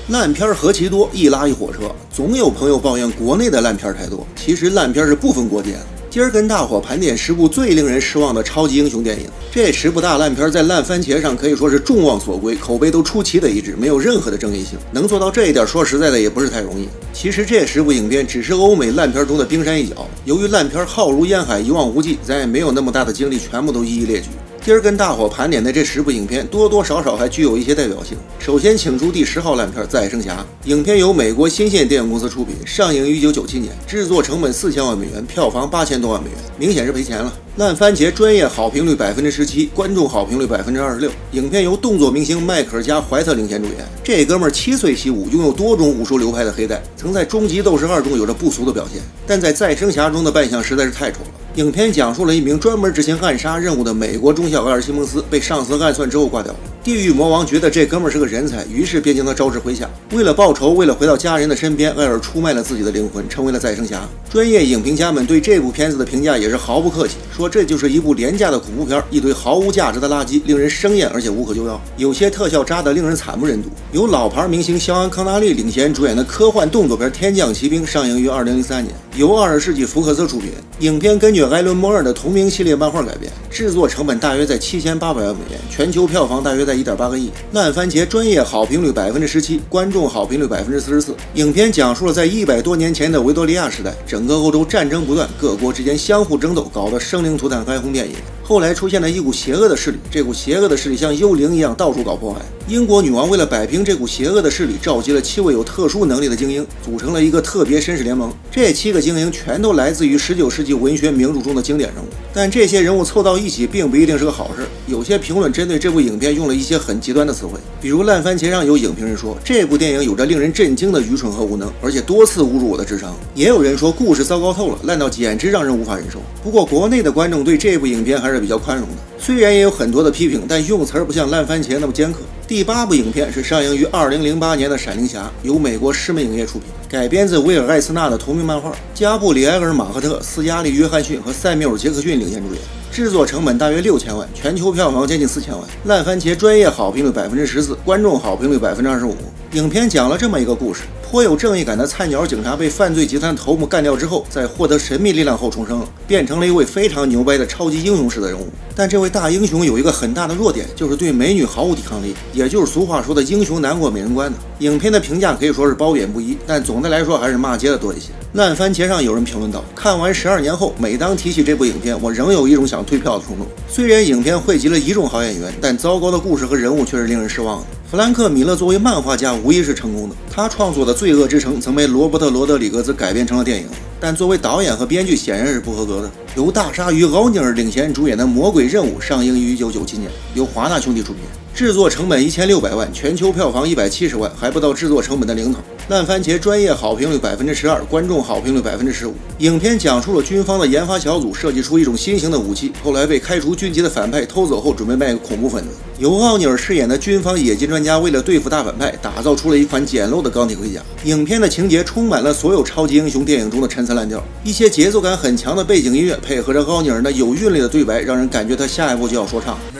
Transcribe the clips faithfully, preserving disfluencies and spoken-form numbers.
烂片何其多，一拉一火车。总有朋友抱怨国内的烂片太多，其实烂片是不分国界的。今儿跟大伙盘点十部最令人失望的超级英雄电影。这十部大烂片在烂番茄上可以说是众望所归，口碑都出奇的一致，没有任何的争议性。能做到这一点，说实在的也不是太容易。其实这十部影片只是欧美烂片中的冰山一角，由于烂片浩如烟海，一望无际，咱也没有那么大的精力全部都一一列举。今儿跟大伙盘点的这十部影片，多多少少还具有一些代表性。首先请出第十号烂片《再生侠》，影片由美国新线电影公司出品，上映于一九九七年，制作成本四千万美元，票房八千多万美元，明显是赔钱了。烂番茄专业好评率百分之十七，观众好评率百分之二十六。影片由动作明星迈克尔加怀特领衔主演。这哥们儿七岁习武，拥有多种武术流派的黑带，曾在《终极斗士二》中有着不俗的表现，但在《再生侠》中的扮相实在是太丑了。影片讲述了一名专门执行暗杀任务的美国中校埃尔西蒙斯被上司暗算之后挂掉了。地狱魔王觉得这哥们儿是个人才，于是便将他招至麾下。为了报仇，为了回到家人的身边，埃尔出卖了自己的灵魂，成为了再生侠。专业影评家们对这部片子的评价也是毫不客气，说这就是一部廉价的恐怖片，一堆毫无价值的垃圾，令人生厌而且无可救药。有些特效渣得令人惨不忍睹。由老牌明星肖恩·康纳利领衔主演的科幻动作片《天降奇兵》上映于二零零三年，由二十世纪福克斯出品。影片根据艾伦·摩尔的同名系列漫画改编，制作成本大约在七千八百万美元，全球票房大约在一点八个亿。烂番茄专业好评率百分之十七，观众好评率百分之四十四。影片讲述了在一百多年前的维多利亚时代，整个欧洲战争不断，各国之间相互争斗，搞得生灵涂炭，哀鸿遍野。后来出现了一股邪恶的势力，这股邪恶的势力像幽灵一样到处搞破坏。英国女王为了摆平这股邪恶的势力，召集了七位有特殊能力的精英，组成了一个特别绅士联盟。这七个精英全都来自于十九世纪文学名著中的经典人物，但这些人物凑到一起并不一定是个好事。有些评论针对这部影片用了一些很极端的词汇，比如烂番茄上有影评人说这部电影有着令人震惊的愚蠢和无能，而且多次侮辱我的智商。也有人说故事糟糕透了，烂到简直让人无法忍受。不过国内的观众对这部影片还是比较宽容的，虽然也有很多的批评，但用词不像烂番茄那么尖刻。第八部影片是上映于二零零八年的《闪灵侠》，由美国狮门影业出品，改编自威尔·艾斯纳的同名漫画，加布里埃尔·马赫特、斯嘉丽·约翰逊和塞缪尔·杰克逊领衔主演，制作成本大约六千万，全球票房接近四千万。烂番茄专业好评率百分之十四，观众好评率百分之二十五。影片讲了这么一个故事：颇有正义感的菜鸟警察被犯罪集团头目干掉之后，在获得神秘力量后重生了，变成了一位非常牛掰的超级英雄式的人物。但这位大英雄有一个很大的弱点，就是对美女毫无抵抗力，也就是俗话说的英雄难过美人关的。影片的评价可以说是褒贬不一，但总的来说还是骂街的多一些。烂番茄上有人评论道，看完十二年后，每当提起这部影片，我仍有一种想退票的冲动。虽然影片汇集了一众好演员，但糟糕的故事和人物却是令人失望的。弗兰克·米勒作为漫画家无疑是成功的，他创作的《罪恶之城》曾被罗伯特·罗德里格兹改编成了电影，但作为导演和编剧显然是不合格的。由大鲨鱼奥尼尔领衔主演的《魔鬼任务》上映于一九九七年，由华纳兄弟出品，制作成本一千六百万，全球票房一百七十万，还不到制作成本的零头。烂番茄专业好评率百分之十二，观众好评率百分之十五。影片讲述了军方的研发小组设计出一种新型的武器，后来被开除军籍的反派偷走后，准备卖给恐怖分子。由奥尼尔饰演的军方冶金专家为了对付大反派，打造出了一款简陋的钢铁盔甲。影片的情节充满了所有超级英雄电影中的陈词滥调，一些节奏感很强的背景音乐配合着奥尼尔那有韵律的对白，让人感觉他下一步就要说唱。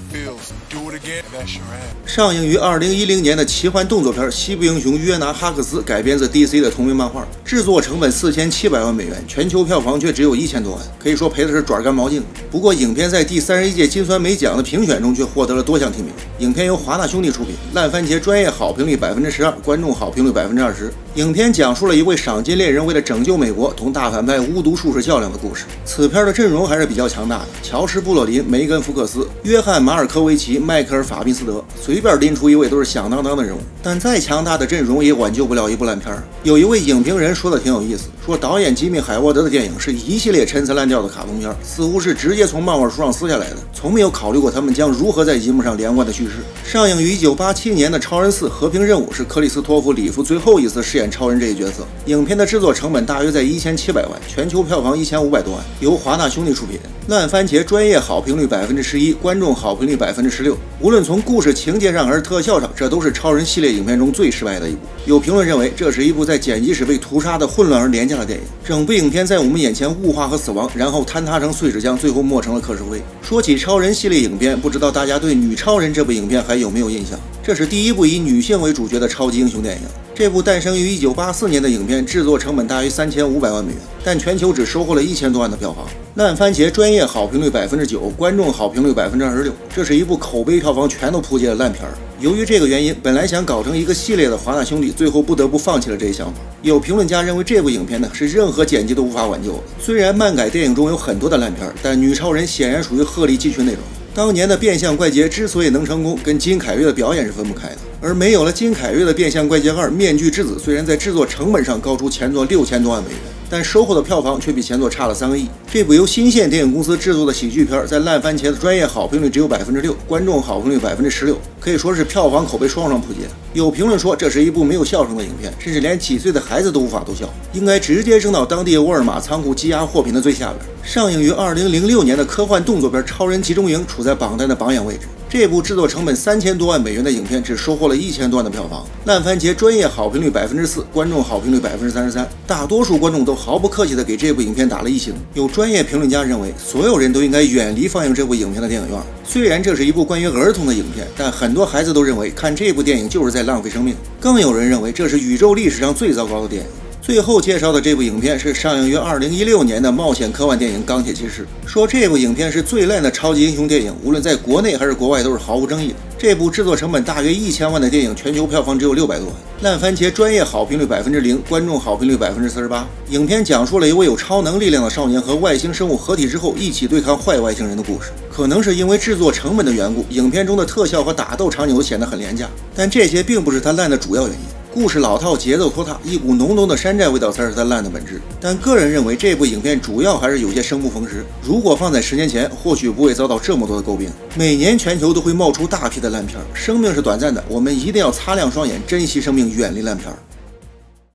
上映于二零一零年的奇幻动作片《西部英雄约拿哈克斯》改编自 D C 的同名漫画，制作成本四千七百万美元，全球票房却只有一千多万，可以说赔的是爪干毛净。不过影片在第三十一届金酸梅奖的评选中却获得了多项提名。影片由华纳兄弟出品，烂番茄专业好评率百分之十二，观众好评率百分之二十。影片讲述了一位赏金猎人为了拯救美国，同大反派巫毒术士较量的故事。此片的阵容还是比较强大的，乔什·布洛林、梅根·福克斯、约翰·马尔科维奇、迈克尔·法宾斯德，随便拎出一位都是响当当的人物。但再强大的阵容也挽救不了一部烂片。有一位影评人说的挺有意思，说导演吉米·海沃德的电影是一系列陈词滥调的卡通片，似乎是直接从漫画书上撕下来的，从没有考虑过他们将如何在银幕上连贯的叙事。上映于一九八七年的《超人四：和平任务》是克里斯托弗·里夫最后一次饰演超人这一角色。影片的制作成本大约在一千七百万，全球票房一千五百多万，由华纳兄弟出品。烂番茄专业好评率百分之十一，观众好评率百分之十六。无论从从故事情节上还是特效上，这都是超人系列影片中最失败的一部。有评论认为，这是一部在剪辑时被屠杀的混乱而廉价的电影。整部影片在我们眼前物化和死亡，然后坍塌成碎纸浆，最后没成了可是灰。说起超人系列影片，不知道大家对《女超人》这部影片还有没有印象？这是第一部以女性为主角的超级英雄电影。这部诞生于一九八四年的影片，制作成本大约三千五百万美元，但全球只收获了一千多万的票房。烂番茄专业好评率百分之九，观众好评率百分之二十六。这是一部口碑票房全都扑街的烂片儿。由于这个原因，本来想搞成一个系列的华纳兄弟，最后不得不放弃了这一想法。有评论家认为，这部影片呢是任何剪辑都无法挽救的。虽然漫改电影中有很多的烂片，但女超人显然属于鹤立鸡群那种。当年的变相怪杰之所以能成功，跟金凯瑞的表演是分不开的。而没有了金凯瑞的变相怪杰二面具之子，虽然在制作成本上高出前作六千多万美元，但收获的票房却比前作差了三个亿。这部由新线电影公司制作的喜剧片，在烂番茄的专业好评率只有百分之六，观众好评率百分之十六，可以说是票房口碑双双扑街。有评论说，这是一部没有笑声的影片，甚至连几岁的孩子都无法逗笑，应该直接扔到当地沃尔玛仓库积压货品的最下边。上映于二零零六年的科幻动作片《超人集中营》处在榜单的榜眼位置。这部制作成本三千多万美元的影片，只收获了一千多万的票房。烂番茄专业好评率百分之四，观众好评率百分之三十三。大多数观众都毫不客气地给这部影片打了一星。有专业评论家认为，所有人都应该远离放映这部影片的电影院。虽然这是一部关于儿童的影片，但很多孩子都认为看这部电影就是在浪费生命。更有人认为这是宇宙历史上最糟糕的电影。最后介绍的这部影片是上映于二零一六年的冒险科幻电影《钢铁骑士》，说这部影片是最烂的超级英雄电影，无论在国内还是国外都是毫无争议的。这部制作成本大约一千万的电影，全球票房只有六百多万。烂番茄专业好评率百分之零，观众好评率百分之四十八。影片讲述了一位有超能力量的少年和外星生物合体之后一起对抗坏外星人的故事。可能是因为制作成本的缘故，影片中的特效和打斗场景都显得很廉价，但这些并不是它烂的主要原因。故事老套，节奏拖沓，一股浓浓的山寨味道才是它烂的本质。但个人认为，这部影片主要还是有些生不逢时。如果放在十年前，或许不会遭到这么多的诟病。每年全球都会冒出大批的烂片，生命是短暂的，我们一定要擦亮双眼，珍惜生命，远离烂片。